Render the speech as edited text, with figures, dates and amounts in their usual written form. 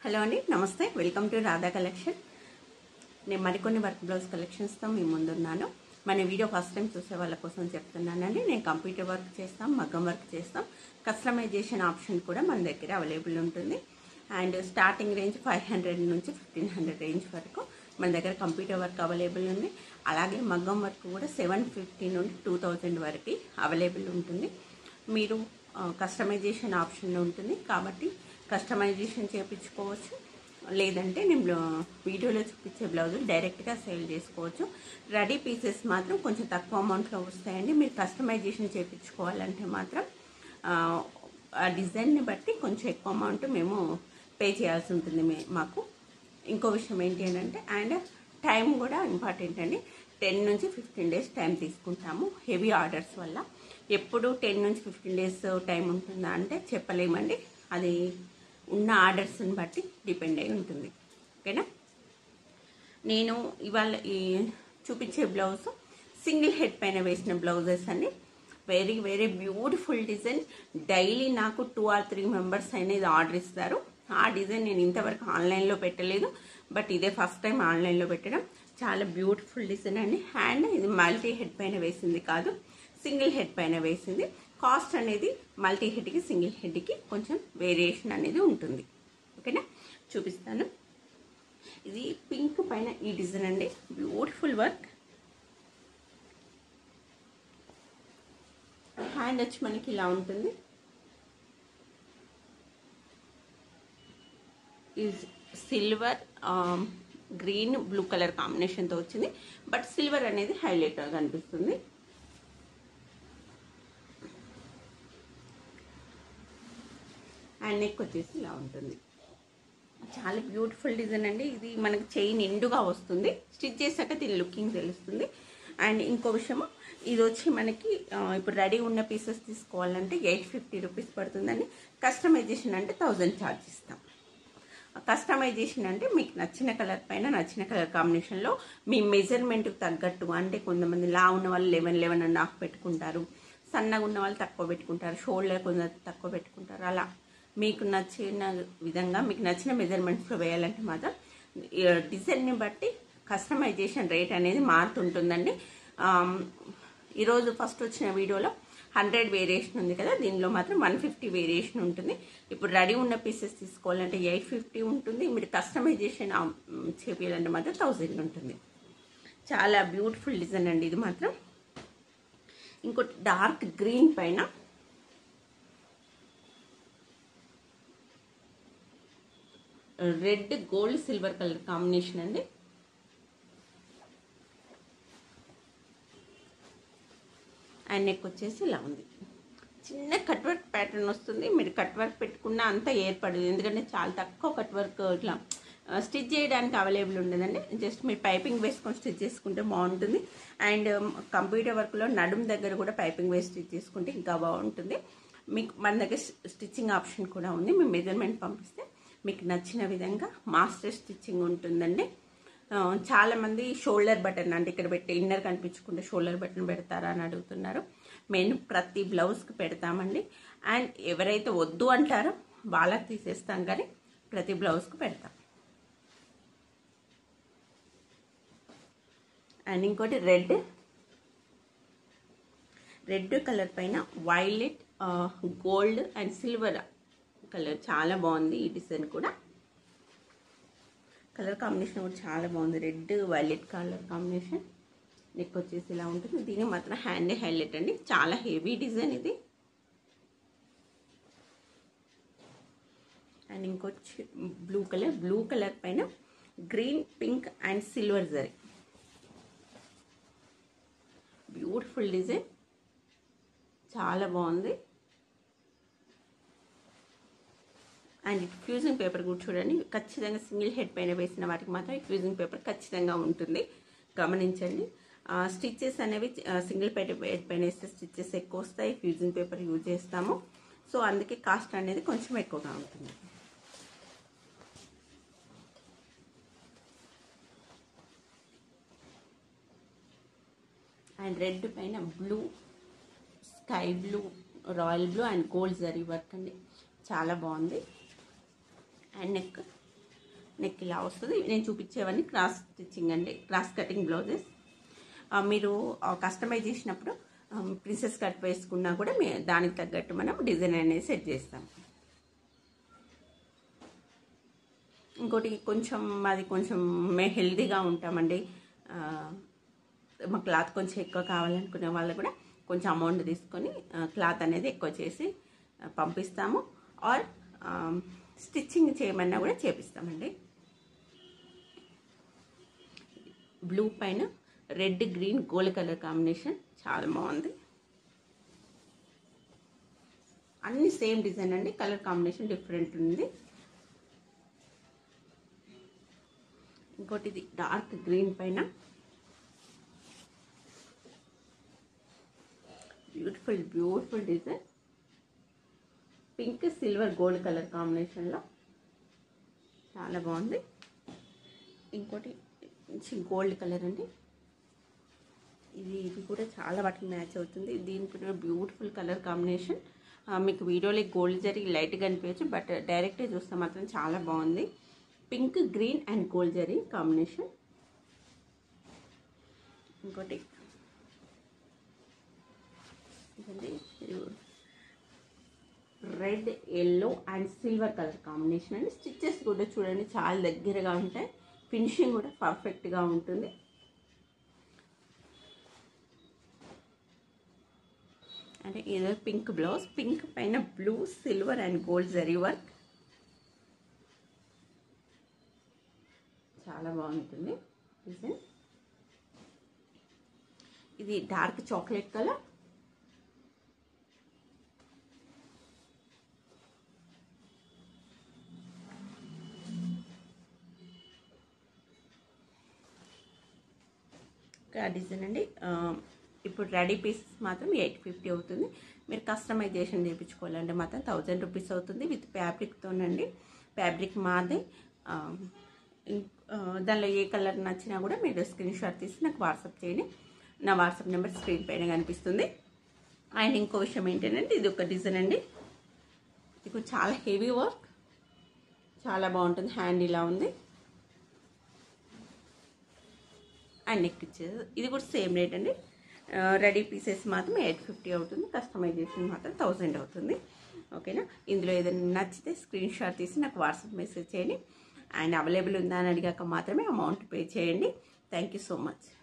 Hello అండి, నమస్తే. Welcome to Radha collection. నేను మరికొన్ని వర్క్ బ్లౌజ్ కలెక్షన్స్తో మీ ముందున్నాను. మన వీడియో ఫస్ట్ టైం చూసే వాళ్ళ కోసం చెప్తున్నానండి. నేను కంప్యూటర్ వర్క్ చేస్తాం, మగ్గం వర్క్ చేస్తాం. కస్టమైజేషన్ ఆప్షన్ కూడా మన దగ్గర అవైలబుల్ ఉంటుంది. అండ్ స్టార్టింగ్ రేంజ్ 500 నుంచి 1500 రేంజ్ వరకు మన దగ్గర కంప్యూటర్ వర్క్ అవైలబుల్ ఉంది. అలాగే మగ్గం వర్క్ కూడా 750 నుండి 2000 వరకు అవైలబుల్ ఉంటుంది. మీరు కస్టమైజేషన్ ఆప్షన్ ఉంటుంది కాబట్టి కస్టమైజేషన్ చేయించుకోవచ్చు. లేదంటే నేను వీడియోలో చూపించే బ్లౌజులు డైరెక్ట్గా సేల్ చేసుకోవచ్చు. రెడీ పీసెస్ మాత్రం కొంచెం తక్కువ అమౌంట్లో వస్తాయండి. మీరు కస్టమైజేషన్ చేయించుకోవాలంటే మాత్రం ఆ డిజైన్ని బట్టి కొంచెం ఎక్కువ అమౌంట్ మేము పే చేయాల్సి ఉంటుంది మాకు. ఇంకో విషయం ఏంటి అంటే అండ్ టైం కూడా ఇంపార్టెంట్ అండి. 10 నుంచి 15 డేస్ టైం తీసుకుంటాము హెవీ ఆర్డర్స్ వల్ల. ఎప్పుడు 10 నుంచి 15 డేస్ టైం ఉంటుందా అంటే చెప్పలేమండి. అది ఉన్న ఆర్డర్స్ని బట్టి డిపెండ్ అయి ఉంటుంది. ఓకేనా. నేను ఇవాళ చూపించే బ్లౌజ్ సింగిల్ హెడ్ పైన వేసిన బ్లౌజెస్ అండి. Very very beautiful design. Daily నాకు 2 or 3 మెంబర్స్ అనేది ఆర్డర్ ఇస్తారు. ఆ డిజైన్ నేను ఇంతవరకు ఆన్లైన్లో పెట్టలేదు, బట్ ఇదే ఫస్ట్ టైం ఆన్లైన్లో పెట్టడం. చాలా బ్యూటిఫుల్ డిజైన్ అండి. అండ్ ఇది మల్టీ హెడ్ పైన వేసింది కాదు, సింగిల్ హెడ్ పైన వేసింది. కాస్ట్ అనేది మల్టీ హెడ్కి సింగిల్ హెడ్కి కొంచెం వేరియేషన్ అనేది ఉంటుంది. ఓకేనా, చూపిస్తాను. ఇది పింక్ పైన ఈ డిజైన్ అండి. Beautiful work. హ్యాండ్ వచ్చి మనకి ఇలా ఉంటుంది. ఇది సిల్వర్ గ్రీన్ బ్లూ కలర్ కాంబినేషన్తో వచ్చింది, బట్ సిల్వర్ అనేది హైలైట్గా కనిపిస్తుంది. అండ్ నెక్ వచ్చేసి ఇలా ఉంటుంది. చాలా బ్యూటిఫుల్ డిజైన్ అండి. ఇది మనకి చైన్ నిండుగా వస్తుంది. స్టిచ్ చేశాక దీని లుకింగ్ తెలుస్తుంది. అండ్ ఇంకో విషయము, ఇది వచ్చి మనకి ఇప్పుడు రెడీ ఉన్న పీసెస్ తీసుకోవాలంటే 850 రూపీస్ పడుతుందండి. కస్టమైజేషన్ అంటే 1000 ఛార్జ్ ఇస్తాం. కస్టమైజేషన్ అంటే మీకు నచ్చిన కలర్ పైన నచ్చిన కలర్ కాంబినేషన్లో మీ మెజర్మెంట్కి తగ్గట్టు, అంటే కొంతమంది లా ఉన్న వాళ్ళు 11.5 పెట్టుకుంటారు, సన్నగా ఉన్న వాళ్ళు తక్కువ పెట్టుకుంటారు, షోల్డర్ కొంచెం తక్కువ పెట్టుకుంటారు. అలా మీకు నచ్చిన విధంగా మీకు నచ్చిన మెజర్మెంట్స్లో వేయాలంటే మాత్రం డిజైన్ని బట్టి కస్టమైజేషన్ రేట్ అనేది మారుతుంటుందండి. ఈరోజు ఫస్ట్ వచ్చిన వీడియోలో 100 వేరియేషన్ ఉంది కదా, దీనిలో మాత్రం 150 వేరియేషన్ ఉంటుంది. ఇప్పుడు రెడీ ఉన్న పీసెస్ తీసుకోవాలంటే 850 ఉంటుంది. మీరు కస్టమైజేషన్ చేయాలంటే మాత్రం 1000 ఉంటుంది. చాలా బ్యూటిఫుల్ డిజైన్ అండి ఇది మాత్రం. ఇంకోటి డార్క్ గ్రీన్ పైన red gold silver colour combination అండి. అండ్ నెక్ వచ్చేసి ఇలా ఉంది. చిన్న కట్ వర్క్ ప్యాటర్న్ వస్తుంది. మీరు కట్ వర్క్ పెట్టుకున్నా అంతా ఏర్పడదు, ఎందుకంటే చాలా తక్కువ కట్ వర్క్ ఇట్లా స్టిచ్ చేయడానికి అవైలబుల్ ఉండదండి. జస్ట్ మీరు పైపింగ్ వేసుకొని స్టిచ్ చేసుకుంటే బాగుంటుంది. అండ్ కంప్యూటర్ వర్క్లో నడుం దగ్గర కూడా పైపింగ్ వేసి స్టిచ్ చేసుకుంటే ఇంకా బాగుంటుంది. మీకు మన దగ్గర స్టిచ్చింగ్ ఆప్షన్ కూడా ఉంది. మీ మెజర్మెంట్ పంపిస్తే మీకు నచ్చిన విధంగా మాస్టర్ స్టిచ్చింగ్ ఉంటుందండి. చాలామంది షోల్డర్ బటన్ అంటే ఇక్కడ పెట్టి ఇన్నర్ కనిపించుకుంటే షోల్డర్ బటన్ పెడతారా అని అడుగుతున్నారు. మేము ప్రతి బ్లౌజ్కి పెడతామండి. అండ్ ఎవరైతే వద్దు అంటారో వాళ్ళకి తీసేస్తాం, కానీ ప్రతి బ్లౌజ్కి పెడతాం. అండ్ ఇంకోటి రెడ్ కలర్ పైన violet gold and silver colour. చాలా బాగుంది ఈ డిజైన్ కూడా. కలర్ కాంబినేషన్ కూడా చాలా బాగుంది. Red violet colour combination. Neck వచ్చేసి ఇలా ఉంటుంది. దీని మాత్రం హ్యాండ్ హైలైట్ అండి. చాలా హెవీ డిజైన్ ఇది. అండ్ ఇంకొచ్చి బ్లూ కలర్ పైన green pink and silver zari. Beautiful design, చాలా బాగుంది. అండ్ ఫ్యూజింగ్ పేపర్ కూడా చూడండి. ఖచ్చితంగా సింగిల్ హెడ్ పైన వేసిన వాటికి మాత్రం ఫ్యూజింగ్ పేపర్ ఖచ్చితంగా ఉంటుంది, గమనించండి. స్టిచ్చెస్ అనేవి సింగిల్ హెడ్ పైన వేస్తే స్టిచ్చెస్ ఎక్కువ వస్తాయి. ఫ్యూజింగ్ పేపర్ యూజ్ చేస్తాము, సో అందుకే కాస్ట్ అనేది కొంచెం ఎక్కువగా ఉంటుంది. అండ్ రెడ్ పైన blue, sky blue, royal blue and gold zari work అండి. చాలా బాగుంది. అండ్ నెక్ నెక్ ఇలా వస్తుంది. నేను చూపించేవన్నీ క్రాస్ స్టిచ్చింగ్ అండి, క్రాస్ కటింగ్ బ్లౌజెస్. మీరు కస్టమైజ్ చేసినప్పుడు ప్రిన్సెస్ కట్ వేసుకున్నా కూడా దానికి తగ్గట్టు మనం డిజైన్ అనేది సెట్ చేస్తాం. ఇంకోటి కొంచెం అది కొంచెం మేము హెల్తీగా ఉంటామండి. మా క్లాత్ కొంచెం ఎక్కువ కావాలనుకునే వాళ్ళు కూడా కొంచెం అమౌంట్ తీసుకొని క్లాత్ అనేది ఎక్కువ చేసి పంపిస్తాము. ఆర్ స్టిచ్చింగ్ చేయమన్నా కూడా చేపిస్తామండి. బ్లూ పైన red green gold colour combination చాలా బాగుంది. అన్ని సేమ్ డిజైన్ అండి, కలర్ కాంబినేషన్ డిఫరెంట్ ఉంది. ఇంకోటి ఇది డార్క్ గ్రీన్ పైన beautiful beautiful design, pink silver gold colour కాంబినేషన్లో చాలా బాగుంది. ఇంకోటి మంచి గోల్డ్ కలర్ అండి, ఇది కూడా చాలా వాటికి మ్యాచ్ అవుతుంది. దీనికి కూడా బ్యూటిఫుల్ కలర్ కాంబినేషన్. మీకు వీడియోలో గోల్డ్ జరీ లైట్గా అనిపించచ్చు, బట్ డైరెక్ట్గా చూస్తే మాత్రం చాలా బాగుంది. Pink green and gold zari combination. ఇంకోటి ఇదండి, red yellow and silver colour combination అండి. స్టిచ్చెస్ కూడా చూడండి చాలా దగ్గరగా ఉంటాయి, ఫినిషింగ్ కూడా పర్ఫెక్ట్గా ఉంటుంది. అంటే ఏదో పింక్ బ్లౌజ్, పింక్ పైన blue silver and gold zari work చాలా బాగుంటుంది డిజైన్. ఇది డార్క్ చాక్లెట్ కలర్, డిజైన్ అండి. ఇప్పుడు రెడీ పీసెస్ మాత్రం 850 అవుతుంది. మీరు కస్టమైజేషన్ చేయించుకోవాలంటే మాత్రం 1000 రూపీస్ అవుతుంది విత్ ఫ్యాబ్రిక్తోనండి. ఫ్యాబ్రిక్ మాదే. దానిలో ఏ కలర్ నచ్చినా కూడా మీరు స్క్రీన్ షాట్ తీసి నాకు వాట్సాప్ చేయండి. నా వాట్సాప్ నెంబర్ స్క్రీన్ పైన కనిపిస్తుంది. అండ్ ఇంకో విషయం ఏంటంటే ఇది ఒక డిజైన్ అండి, ఇది చాలా హెవీ వర్క్, చాలా బాగుంటుంది. హ్యాండ్ ఇలా ఉంది అండ్ నెక్ ఇచ్చేది. ఇది కూడా సేమ్ రేట్ అండి. రెడీ పీసెస్ మాత్రం 850 అవుతుంది, కస్టమైజేషన్ మాత్రం 1000 అవుతుంది. ఓకేనా. ఇందులో ఏదైనా నచ్చితే స్క్రీన్ షాట్ తీసి నాకు వాట్సాప్ మెసేజ్ చేయండి. అండ్ అవైలబుల్ ఉందా అని అడిగాక మాత్రమే అమౌంట్ పే చేయండి. Thank you so much.